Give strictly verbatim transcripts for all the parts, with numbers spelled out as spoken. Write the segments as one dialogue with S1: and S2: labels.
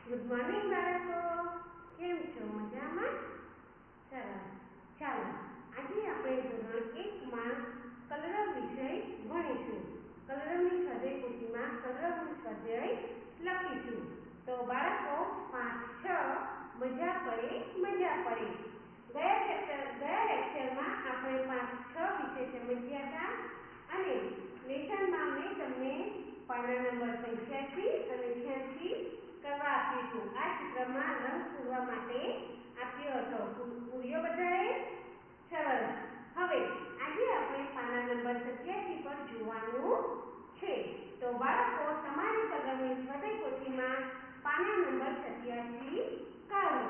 S1: Good morning બાળકો, કેમ છો? મજામાં? સરસ. ચાલો આજે આપણે ધોરણ એકમાં કલરવ વિષય ભણીશું. કલરવની સ્વાધ્યાય પોથીમાં કલરવનું સ્વાધ્યાય લખીશું. તો બાળકો પાંચ છ મજા પડે મજા પડે. ગયા ચેપ્ટર ગયા લેક્ચરમાં આપણે પાંચ છ વિશે સમજ્યા હતા અને લેસનમાં મેં તમને પાના નંબર પંચ્યાસી અને છ્યાસી કરવા આપ્યું હતું. આ ચિત્રમાં રંગ પૂરવા માટે આપ્યો હતો. પૂર્યો બધાએ? સરસ. હવે આજે આપણે પાના નંબર સત્યાસી પર જોવાનું છે. તો બાળકો તમારી કલમની સ્વાધ્યાય પોથીમાં પાના નંબર સત્યાસી કાઢો.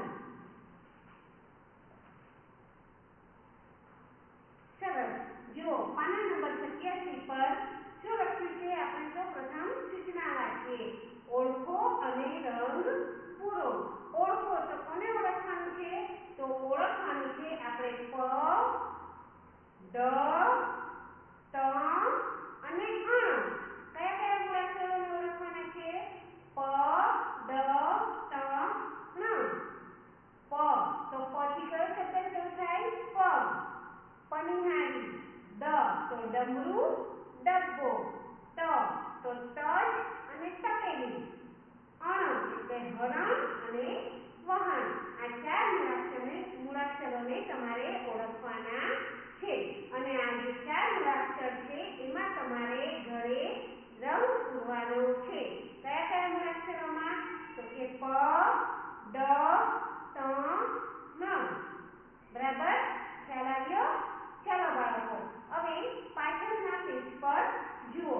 S1: સરસ. જો પાના નંબર સત્યાસી પર શું લખ્યું છે? આપણે સૌ પ્રથમ સૂચના વાંચીએ. ઓળખો અને રંગ પૂરો. ઓળખો તો કોને ઓળખવાનું છે? તો ઓળખવાનું છે આપણે પ, ડ, ત અને અણ. કયા કયા મૂળાક્ષરોને ઓળખવાના છે? પ, ડ, ત, ણ. પ તો પ થી કયો શબ્દ શરૂ થાય? પગ, પનિહારી. ડ તો ડમરું, ડબ્બો. ત તો તજ અને તપેલી. અણ એટલે હરણ અને વહાણ. આ ચાર મૂળાક્ષરોને મૂળાક્ષરોને તમારે ઓળખવાના છે અને આ જે ચાર મૂળાક્ષર છે એમાં તમારે ઘરે રંગ પૂરવાનો છે. કયા કયા મૂળાક્ષરોમાં? તો કે પ, ડ, ત, ણ. બરાબર? ખ્યાલ આવ્યો? ચાલો બાળકો, હવે પાછળના પેજ પર જુઓ.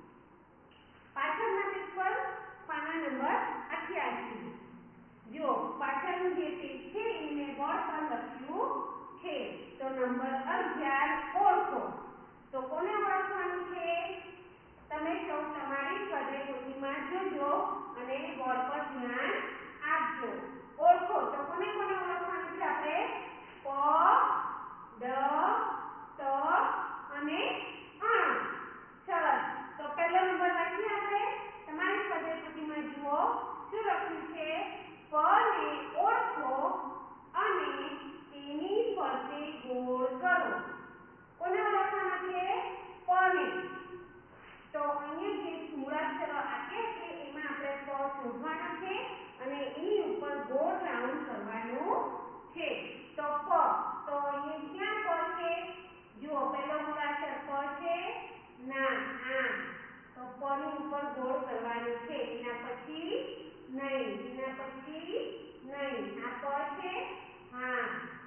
S1: પાછળના પેજ પર પાના નંબર અઠ્યાસી. જો પાછળનું જે પેજ છે એને મેં બોર્ડ પર લખ્યું છે. તો નંબર અગિયાર ઓળખો. તો કોને ઓળખવાનું છે? તમે સૌ તમારી સ્વાધ્યાય પોથીમાં જોજો અને બોર્ડ પર ધ્યાન આપજો. ઓળખો તો કોને કોને ઓળખવાનું છે? આપણે પ, ડ, ત અને અણ. સરસ. તો પહેલો નંબર વાંચીએ આપણે. તમારી સ્વાધ્યાય પોથીમાં જુઓ શું લખ્યું છે? પ ને ઓળખો અને તેની ફરતે ગોળ કરો. કોને ઓળખવાના છે? પ ને. તો અહીંયા જે મૂળાક્ષરો આપ્યા છે એમાં આપણે પ શોધવાનો છે અને એની ઉપર ગોળ રાઉન્ડ કરવાનું છે. તો પ તો અહીંયા ક્યાં પ છે? જુઓ પહેલો મૂળાક્ષર પ છે. ના આ તો પ ની ઉપર ગોળ કરવાનું છે. એના પછી નહીં, એના પછી નહીં. આ પ છે. હા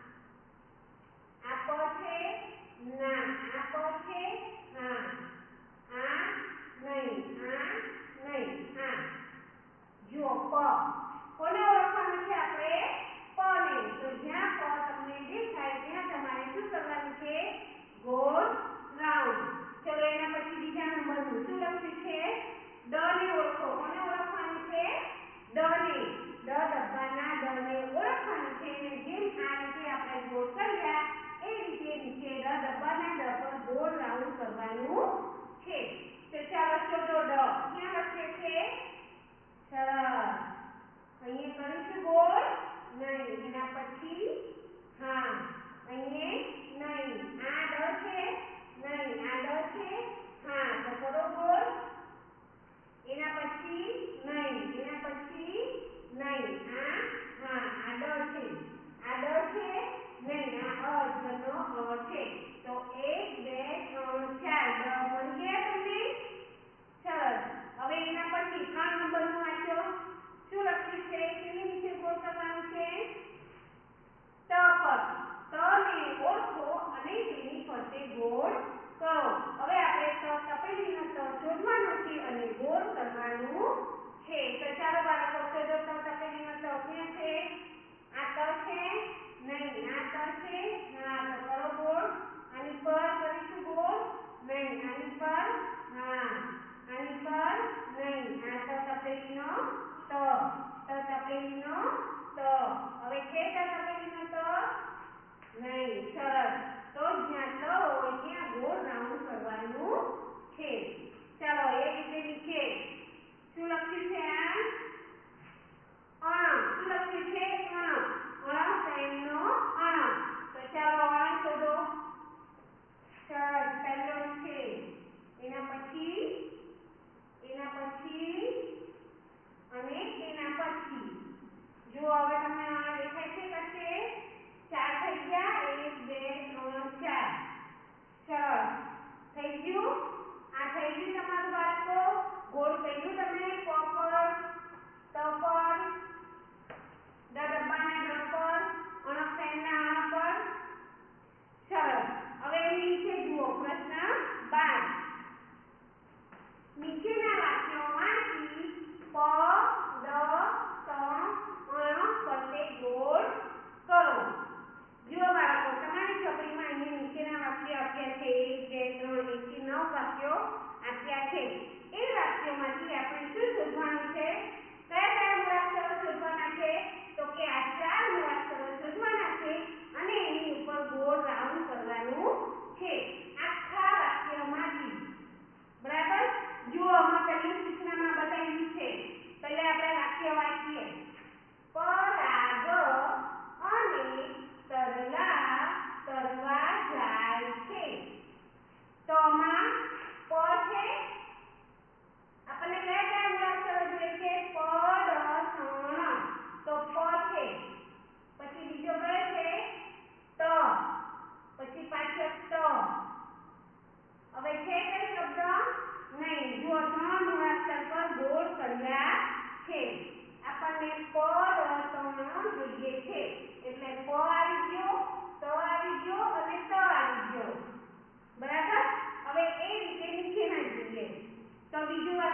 S1: આ પ છે. ના આ પ છે. હા આ નહીં, આ નહીં, આ. જુઓ પ. કોને ઓળખવાનું છે આપણે? પ ને. તો જ્યાં પ તમને દેખાય ત્યાં તમારે શું કરવાનું છે? ગોળ રાઉન્ડ. ચલો એના પછી બીજા નંબરનું શું લખ્યું છે? ડ ને ઓળખો. કોને ઓળખવાનું છે? ડ ને. ડ ડબ્બાના ડ ને ઓળખવાનું છે અને જેમ આ રીતે આપણે ગોળ કર્યા એ રીતે નીચે ડ ડબ્બાના ડ પર ગોળ રાઉન્ડ કરવાનું છે. તો ચાલો શોધો ડ. ક્યાં લખ્યો છે? સરસ. અહીંયા કરીશું ગોળ? નહીં. એના પછી હા અહીંયા નહીં. આ ડ છે. નહીં. આ ડ છે. હા તો કરો ગોળ. એના પછી નહીં. એના પછી નહીં. આ હા આ ડ છે. આ ડ છે. નહીં. આ અ જનો અ છે. તો એક બે ત્રણ ચાર ડ મળી ગયા તમને? સરસ. હવે એના પછી ત્રણ નંબરનું વાંચો. શું લખ્યું છે? કેની નીચે ગોળ કરવાનું છે? ત પર. ત ને ઓળખો અને તેની ફરતે ગોળ કરો. હવે આપણે ત તપેલીનો ત શોધવાનો છે અને ગોળ કરવાનું છે. તો ચાલો બાળકો શોધો. ત તપેલીનો ત ક્યાં છે? આ ત છે. નહીં. આ ત છે. હા તો કરો ગોળ. આની પર કરીશું ગોળ? નહીં. આની પર હા આની પર નહીં. આ ત તપેલીનો ત. ત તપેલીનો ત. હવે છે ત તપેલીનો ત? નહીં. સરસ. તો જ્યાં ત હોય ત્યાં ગોળ રાઉન્ડ કરવાનું છે. ચાલો એ રીતે નીચે શું લખ્યું છે? આ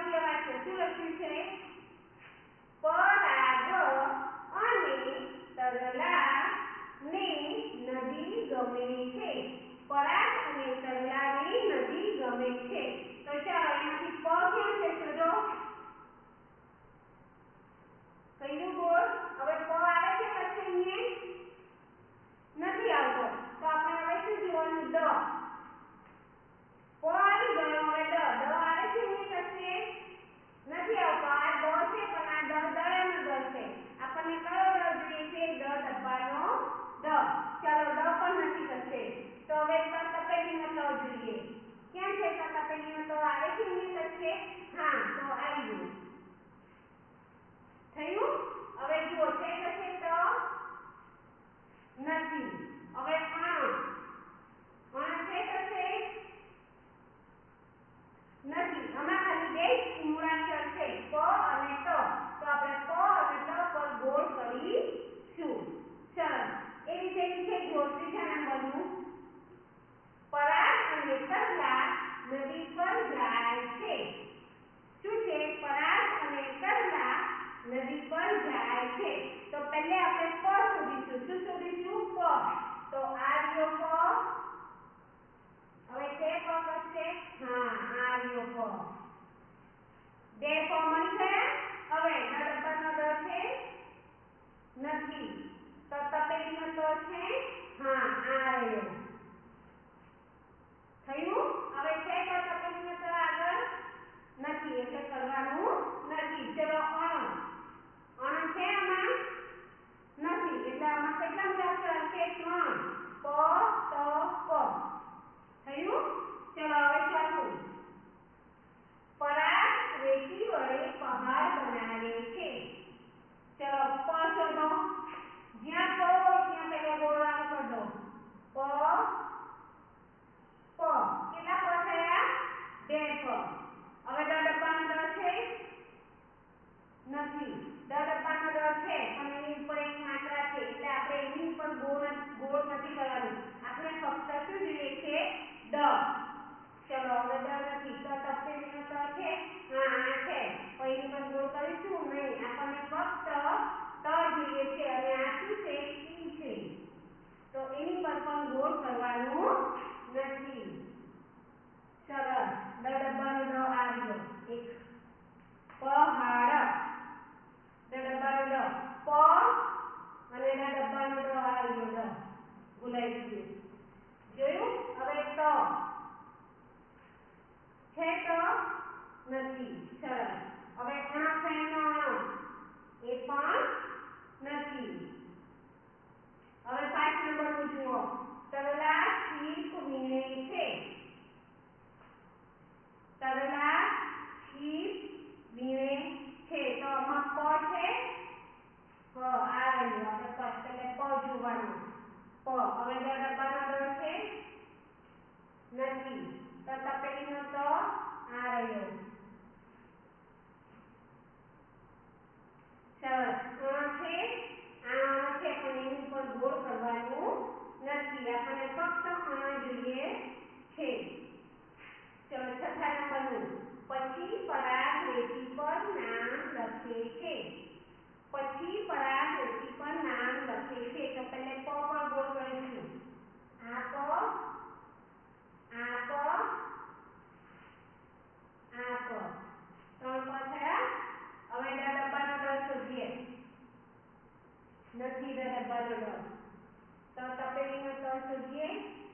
S1: વાક્ય વાંચો. શું લખ્યું છે? પરાગ અને તરલા ને નદી ગમે છે. પરાગ અને તરલા ને નદી ગમે છે. તો ચાલો એમાંથી પ ક્યાં છે શોધો. કયું બોલ. હવે પ આવે છે કચ્છે અહીંયા નથી આવતો. તો આપણે હવે શું જોવાનું? ડ. પ આવી ગયો. હવે ડ. ડ આવે છે અહીંયા કચ્છે નથી આવતો. આ ડ છે પણ આ ડ દયાનો ડ છે. આપણને કયો ડ જોઈએ છે? ડ ડબ્બાનો ડ. ચાલો ડ પણ નથી કચ્છે. તો હવે ત તપેલીનો ત જોઈએ. ક્યાં છે ત તપેલીનો ત? આવે છે અહીંયા કચ્છે? હા, તો આવ્યું. થયું. હવે જુઓ છે કચ્છે ત નથી. હવે અણ. અણ છે કચ્છે નથી. આમાં ખાલી બે જ મૂળાક્ષર છે, પ અને ત. તો આપણે પ અને ત પર ગોળ કરીશું. સરસ. એ વિશેની છે. જો ત્રીજા નંબરનું. પરાગ અને તરલા નદી પર જાય છે. શું છે? પરાગ અને તરલા નદી પર જાય છે. તો પહેલે આપણે પ શોધીશું. શું શોધીશું? પ. તો આ રહ્યો પ. હવે છે પ કચ્છે? હા, આ રહ્યો પ. બે પ મળી ગયા. હવે ડ ડબ્બાનો ડ છે નથી. તો તપેલીનો ત છે? હા, આ રહ્યો. થયું. હવે છે કોઈ તપેલીનો ત આગળ નથી એટલે કરવાનું નથી. ચલો અણ. અણ છે આમાં નથી એટલે આમાં કેટલા મૂળાક્ષર આવશે? ત્રણ. પ ત પ. થયું. ચલો હવે ચોથું. પરાગ રેતી વડે પહાડ બનાવે છે. ચલો પ શોધો. જ્યાં પ હોય ત્યાં પહેલો ગોળ રાઉન્ડ કરી દો. પ પ. કેટલા પ થયા? બે પ. હવે ડ ડબ્બાનો ડ છે નથી. ડ ડબ્બાનો ડ છે પણ એની ઉપર એક માત્રા છે એટલે આપણે એની ઉપર ગોળ ગોળ નથી કરવાનું. આપણે ફક્ત શું જોઈએ છે? ડ. ચલો હવે ડ નથી. તો તપેલીનો ત છે? હા, આ છે. પણ એની પર ગોળ કરીશું નહીં. આપણને ફક્ત ત જોઈએ છે અને આ શું છે? ઈ છે. તો એની પર પણ ગોળ કરવાનું નથી. સરસ. ડ ડબ્બાનો ડ આ રહ્યો. એક પહાડ. ડ ડબ્બાનો ડ. પ અને ડ ડબ્બાનો ડ આ રહ્યો ડ. ભૂલાઈ ગયું. જોયું. હવે ત છે ત નથી. સરસ. હવે અણ ફેણનો અણ એ પણ નથી. હવે પાંચ નંબરનું જુઓ. તરલા છીપ વીણે છે. તરલા છીપ વીણે છે. તો આમાં પ છે? પ આ રહ્યું. આપણે પહેલે પ જોવાનો. પ. હવે ડ ડબ્બાનો ડ છે નથી. તો તપેલીનો ત આ રહ્યો. સરસ. અણ છે? આ અણ છે પણ એની ઉપર ગોળ કરવાનું નથી. આપણને ફક્ત અણ જોઈએ છે. ચલો છઠ્ઠા નંબરનું. પછી પરાગ રેતી પર નામ લખે છે. પછી પરાગ રેતી પર નામ લખે છે. તો પહેલે પ પર ગોળ કરીશું. આ પ આ પ આ પ. ત્રણ પ થયા. હવે ડ ડબ્બાનો ડ શોધીએ. નથી ડ ડબ્બાનો ડ. તો તપેલીનો ત શોધીએ.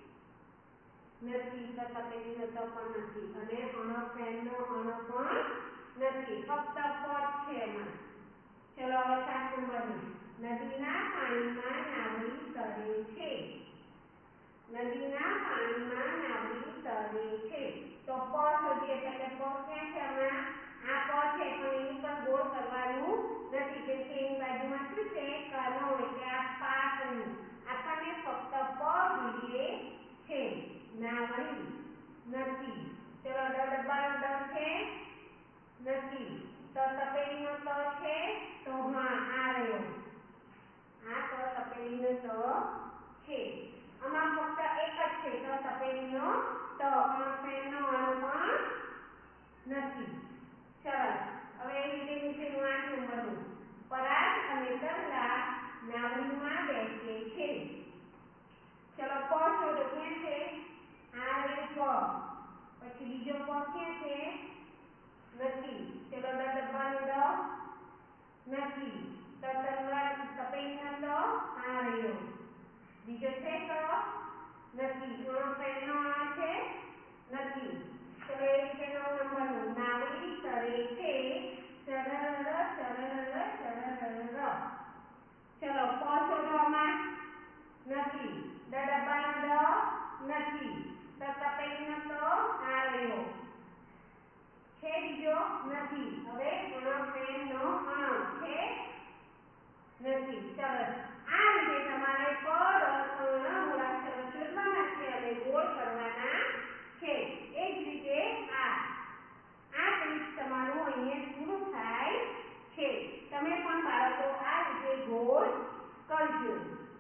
S1: નથી. તો તપેલીનો ત પણ નથી. અને અણ ફેણનો અણ પણ નથી. ફક્ત પ જ છે એમાં. ચલો હવે સાત નંબરનું. નદીના પાણીમાં નાવડી તરે છે. નદીના પાણીમાં નાવડી તરે છે. તો પ શોધીએ. પહેલે પ ક્યાં છે? આમાં આ પ છે પણ એની પર ગોળ કરવાનું નથી કેમ કે એની બાજુમાં શું છે? કનો એટલે આ પા થયું. આપણને ફક્ત પ જોઈએ છે. નાવડી નથી. ચલો ડ ડબ્બાનો ડ છે નથી. તો તપેલીનો ત છે? તો હા, આ રહ્યો. આ તો તપેલીનો ત છે. આમાં ફક્ત એક જ છે. તો તપેલીનો ત. અણ ફેણનો અણ પણ નથી. સરસ. હવે એ રીતે નીચેનું આઠ નંબરનું પરાગ અને તરલા નાવડીમાં બેસે છે. ચલો પ શોધો. ક્યાં છે? આ રહ્યું પ. પછી બીજો પ ક્યાં છે? નથી. ચલો ડ ડબ્બાનો ડ નથી. ત તલવાર તપેલીનો ત આ રહ્યો. બીજો છે ત નથી. અણ ફેણનો અણ છે નથી. ચલો એ રીતે નવ નંબરનું નાવડી તરે છે સરરર સરરર સરરર. ચલો પ શોધો. આમાં નથી. ડ ડબ્બાનો ડ નથી. ત તપેલીનો ત આ રહ્યો છે. બીજો નથી. હવે અણ ફેણનો અણ છે નથી. સરસ. આ રીતે તમારે પ ર ત્રણ મૂળાક્ષરો શોધવાના છે અને ગોળ કરવાના છે. એ જ રીતે આ આ પેજ તમારું અહીંયા પૂરું થાય છે. તમે પણ બાળકો આ રીતે ગોળ કરજો.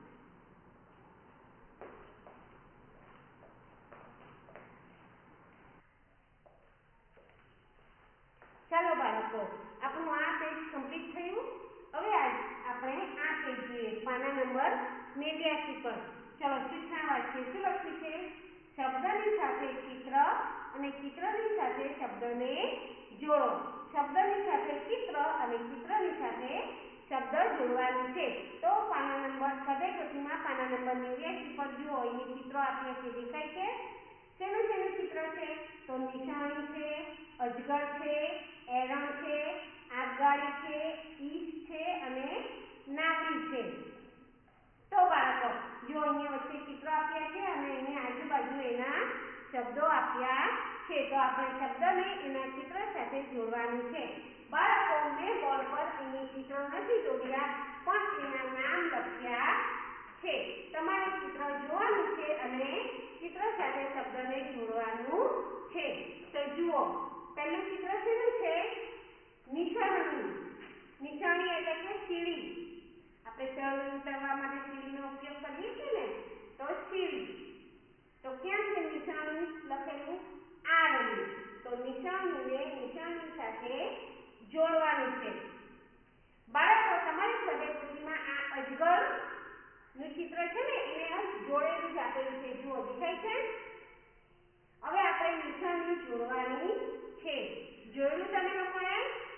S1: ચાલો બાળકો, આપણું આ પેજ કમ્પ્લીટ થયું. હવે આજ આપણે આ પેજ જોઈએ, પાના નંબર નેવ્યાસી પર. ચલો સૂચના વાંચીએ. શું લખ્યું છે? શબ્દની સાથે ચિત્ર અને ચિત્રની સાથે શબ્દને જોડો. શબ્દની સાથે ચિત્ર અને ચિત્રની સાથે શબ્દ જોડવાનું છે. તો પાના નંબર સ્વાધ્યાય પોથીમાં પાના નંબર નેવ્યાસી પર જુઓ. અહીં ચિત્રો આપ્યા છે, દેખાય છે? શેનું શેનું ચિત્ર છે? તો નિશાણી છે, અજગર છે, એરણ છે, આગગાડી છે, ઈસ છે અને નાવડી છે. તો બાળકો જો અહીંયા વચ્ચે ચિત્ર આપ્યા છે અને અહીંયા આજુબાજુ એના શબ્દો આપ્યા છે. તો આપણે શબ્દને એના ચિત્ર સાથે જોડવાનું છે. બાળકો મેં બોર્ડ પર અહીંયા ચિત્ર નથી દોર્યા, પણ એના નામ લખ્યા છે. તમારે ચિત્ર જોવાનું છે અને ચિત્ર સાથે શબ્દને જોડવાનું છે. તો જુઓ, પહેલું ચિત્ર શેનું છે? નિશાણી. નિશાણી એટલે કે સીડી. આપણે ચડવું ઉતરવા માટે સીડીનો ઉપયોગ કરીએ છીએ ને, તો સીડી. તો ક્યાં છે નિશાણી લખેલું? આ રહ્યું. તો નિશાણીને નિશાણી સાથે જોડવાનું છે. બાળકો તમારી સ્વાધ્યાય પોથીમાં આ અજગર નું ચિત્ર છે ને, એને જોડેલું જ આપેલું છે. જુઓ, દેખાય છે? હવે આપણે નિશાની જોડવાની છે. જોયેલું તમે લોકોએ?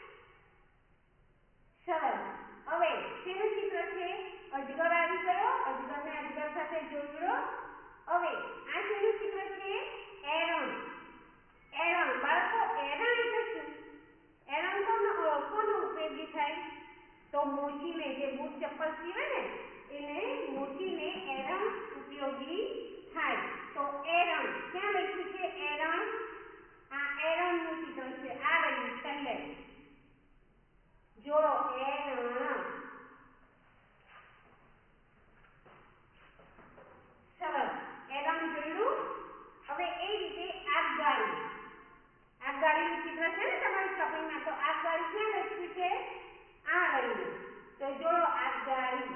S1: સરસ. હવે શેનું ચિત્ર છે? અજગર આવી ગયો. અજગરને અજગર સાથે જોડ્યો. હવે આ શેનું ચિત્ર છે? એરણ. એરણ. બાળકો એરણ એટલે શું? એરણ કોનો કોનો ઉપયોગી થાય? તો મોચીને, જે બૂટ ચપ્પલ સીવે ને, એને મોચીને એરણ ઉપયોગી થાય. તો એરણ ક્યાં લખ્યું છે? એરણ. આ એરણનું ચિત્ર છે. આ રહ્યું છેલ્લે. જોડો. એરણ. સરસ. એરણ જોડ્યું. હવે એ રીતે આગગાડી. આગગાડીનું ચિત્ર છે ને તમારી ચોપડીમાં, તો આગગાડી ક્યાં લખ્યું છે? આ રહ્યું. તો જોડો. આગગાડી.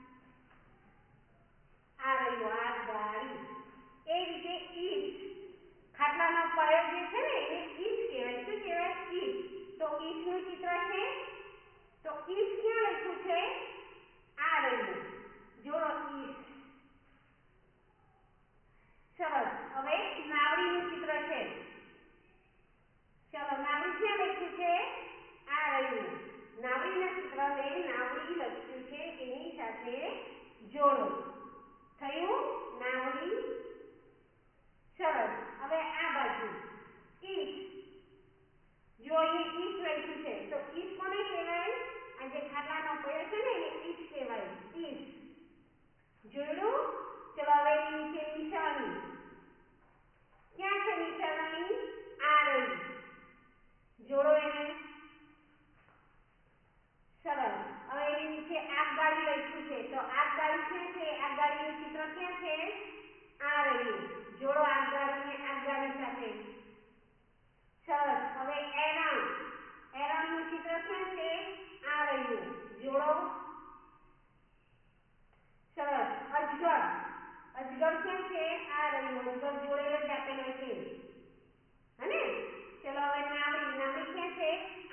S1: આ રહ્યું આગગાડી. એ રીતે ઈસ. ખાટલાનો પાયો જે છે ને, એને ઈસ કહેવાય. શું કહેવાય? ઈસ. તો ઈસનું ચિત્ર છે. તો ઈસ ક્યાં લખ્યું છે? આ રહ્યું. જોડો. ઈસ. સરસ. હવે નાવડીનું ચિત્ર છે. ચલો, નાવડી ક્યાં લખ્યું છે? આ રહ્યું. નાવડીના ચિત્રને નાવડી લખ્યું છે એની સાથે જોડો. થયું નાવડી. સરસ. હવે આ બાજુ ઈસ. જો અહીંયા ઈસ લખ્યું છે, તો ઈસ કોને કહેવાય? આ જે ખાટલાનો પૈયો છે ને, એને ઈસ કહેવાય. ઈસ. જોડ્યું. ચલો, હવે એની નીચે નિશાણી. ક્યાં છે નિશાણી? આ રહી. જોડો એને. સરસ. હવે એની નીચે આગગાડી લખ્યું છે, તો આગગાડી ક્યાં છે? આગગાડીનું ચિત્ર ક્યાં છે? આ રહ્યું. જોડો આગગાડીને આગગાડી સાથે. સરસ. હવે એરણ. એરણનું ચિત્ર ક્યાં છે? આ રહ્યું. જોડો. સરસ. અજગર. અજગર ક્યાં છે? આ રહ્યું. અજગર જોડેલો જ આપેલો છે, હને? ચલો, હવે નાવડી. નાવડી ક્યાં છે?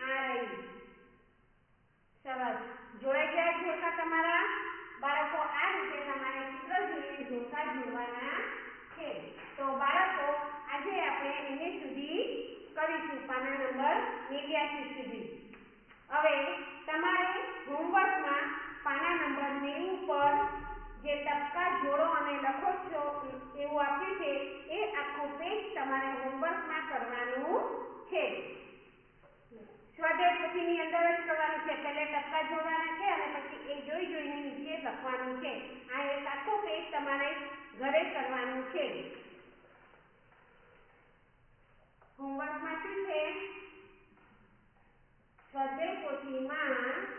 S1: ત્રિયાસી સુધી. હવે તમારે હોમવર્કમાં પાના નંબર નેવું પર જે ટપકા જોડો અને લખો છો એવું આપ્યું છે એ આખું પેજ તમારે હોમવર્કમાં કરવાનું છે. સ્વાધ્યાય પોથીની અંદર જ કરવાનું છે. પહેલે ટપકા જોડવાના છે અને પછી એ જોઈ જોઈને નીચે લખવાનું છે. આ એક આખો પેજ તમારે ઘરે કરવાનું છે. હોમવર્કમાં શું છે? સ્વાધ્યાય પોથીમાં